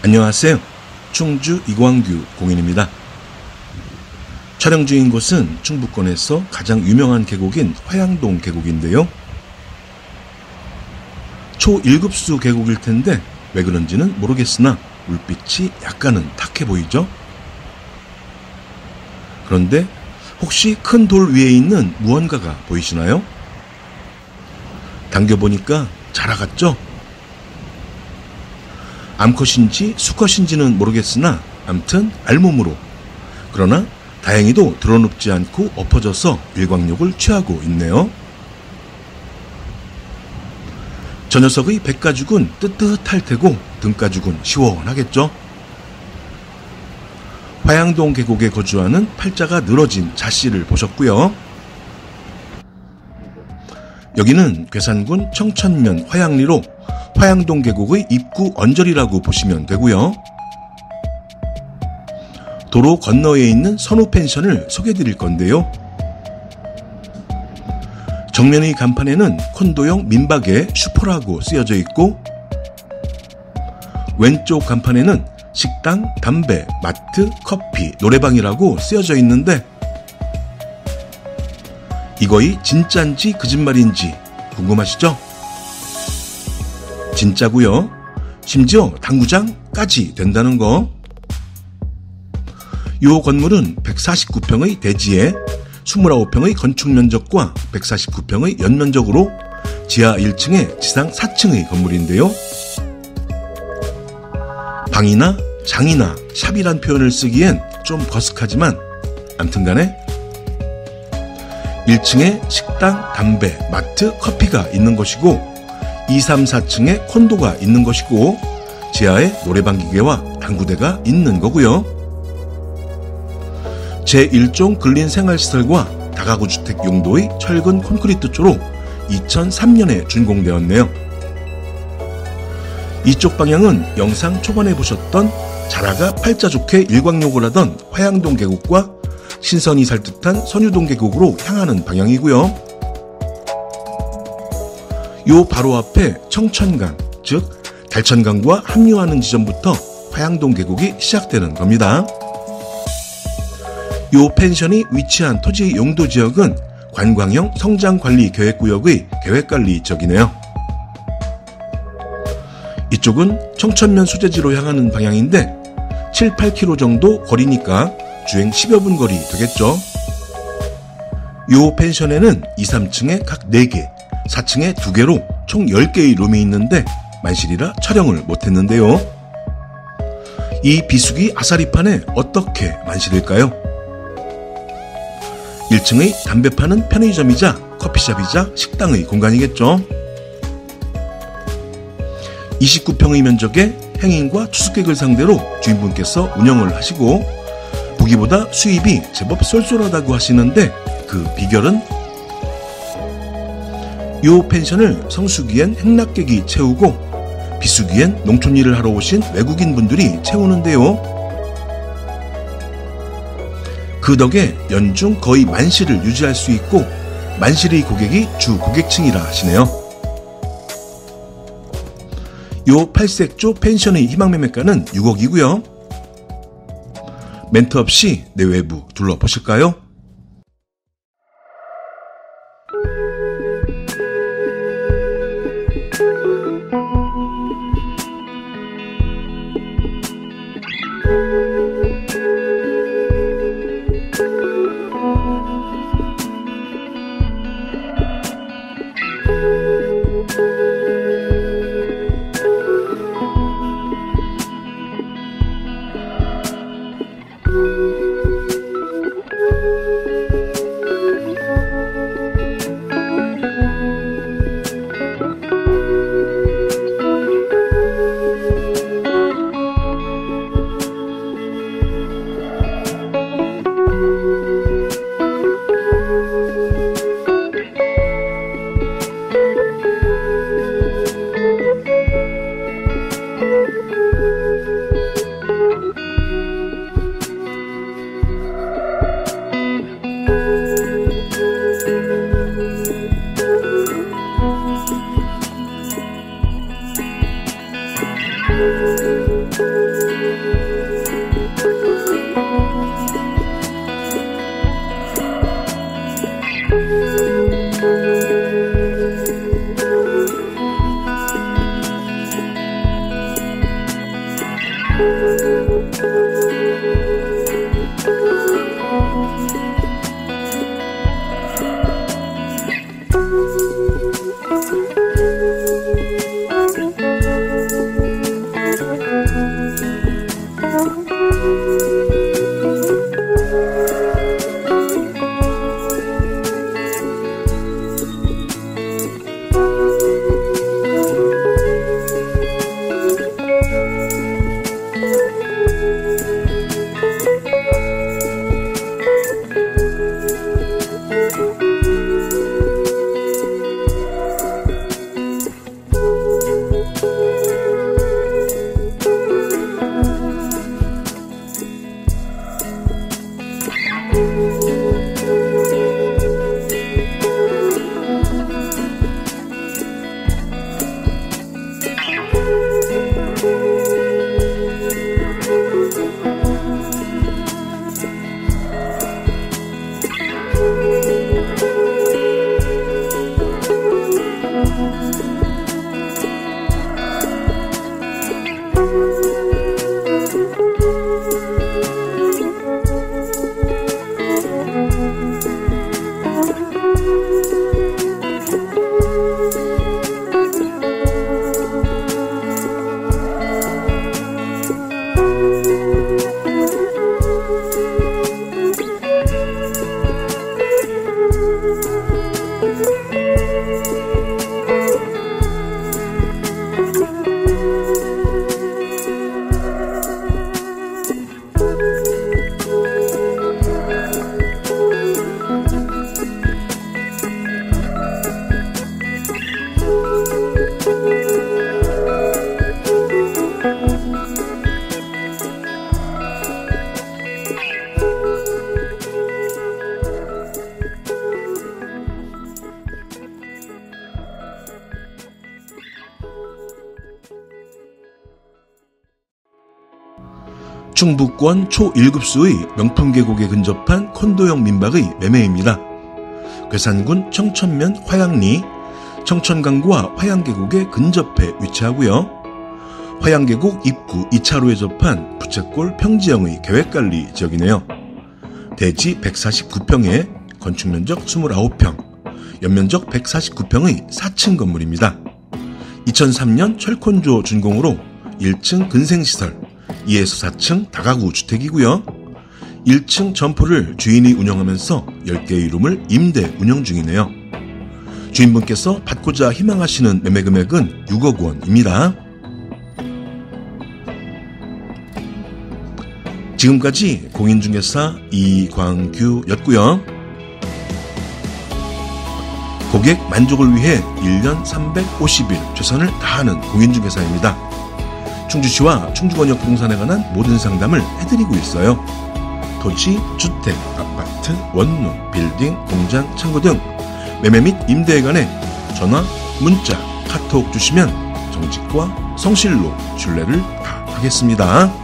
안녕하세요. 충주 이광규 공인입니다. 촬영 중인 곳은 충북권에서 가장 유명한 계곡인 화양동 계곡인데요. 초 1급수 계곡일 텐데 왜 그런지는 모르겠으나 물빛이 약간은 탁해 보이죠? 그런데 혹시 큰 돌 위에 있는 무언가가 보이시나요? 당겨보니까 자라갔죠? 암컷인지 수컷인지는 모르겠으나 암튼 알몸으로, 그러나 다행히도 드러눕지 않고 엎어져서 일광욕을 취하고 있네요. 저 녀석의 백가죽은 뜨뜻할 테고 등가죽은 시원하겠죠? 화양동 계곡에 거주하는 팔자가 늘어진 자씨를 보셨고요. 여기는 괴산군 청천면 화양리로 화양동 계곡의 입구 언저리라고 보시면 되고요. 도로 건너에 있는 선우 펜션을 소개해드릴 건데요. 정면의 간판에는 콘도형 민박에 슈퍼라고 쓰여져 있고, 왼쪽 간판에는 식당, 담배, 마트, 커피, 노래방이라고 쓰여져 있는데 이거이 진짠지 거짓말인지 궁금하시죠? 진짜고요. 심지어 당구장까지 된다는 거. 요 건물은 149평의 대지에 29평의 건축 면적과 149평의 연면적으로 지하 1층에 지상 4층의 건물인데요. 방이나 장이나 샵이란 표현을 쓰기엔 좀 거쓱하지만 암튼간에 1층에 식당, 담배, 마트, 커피가 있는 것이고 2, 3, 4층에 콘도가 있는 것이고 지하에 노래방 기계와 당구대가 있는 거고요. 제1종 근린생활시설과 다가구 주택 용도의 철근 콘크리트조로 2003년에 준공되었네요. 이쪽 방향은 영상 초반에 보셨던 자라가 팔자 좋게 일광욕을 하던 화양동 계곡과 신선이 살듯한 선유동 계곡으로 향하는 방향이고요. 요 바로 앞에 청천강, 즉 달천강과 합류하는 지점부터 화양동 계곡이 시작되는 겁니다. 요 펜션이 위치한 토지 용도 지역은 관광형 성장관리계획구역의 계획관리 지역이네요. 이쪽은 청천면 수제지로 향하는 방향인데 7, 8km 정도 거리니까 주행 10여 분 거리 되겠죠. 요 펜션에는 2, 3층에 각 4개, 4층에 2개로 총 10개의 룸이 있는데 만실이라 촬영을 못했는데요. 이 비수기 아사리판에 어떻게 만실일까요? 1층의 담배 파는 편의점이자 커피숍이자 식당의 공간이겠죠. 29평의 면적에 행인과 투숙객을 상대로 주인분께서 운영을 하시고 보기보다 수입이 제법 쏠쏠하다고 하시는데 그 비결은 요 펜션을 성수기엔 행락객이 채우고 비수기엔 농촌 일을 하러 오신 외국인 분들이 채우는데요. 그 덕에 연중 거의 만실을 유지할 수 있고 만실의 고객이 주 고객층이라 하시네요. 요 8색조 펜션의 희망매매가는 6억이고요. 멘트 없이 내외부 둘러보실까요? 충북권 초1급수의 명품 계곡에 근접한 콘도형 민박의 매매입니다. 괴산군 청천면 화양리, 청천강구와 화양계곡에 근접해 위치하고요. 화양계곡 입구 2차로에 접한 부채꼴 평지형의 계획관리 지역이네요. 대지 149평에 건축면적 29평, 연면적 149평의 4층 건물입니다. 2003년 철콘조 준공으로 1층 근생시설, 2에서 4층 다가구 주택이고요. 1층 점포를 주인이 운영하면서 10개의 룸을 임대 운영 중이네요. 주인분께서 받고자 희망하시는 매매 금액은 6억 원입니다. 지금까지 공인중개사 이광규였고요. 고객 만족을 위해 1년 350일 최선을 다하는 공인중개사입니다. 충주시와 충주권역 부동산에 관한 모든 상담을 해드리고 있어요. 토지, 주택, 아파트, 원룸, 빌딩, 공장, 창고 등 매매 및 임대에 관해 전화, 문자, 카톡 주시면 정직과 성실로 신뢰를 다하겠습니다.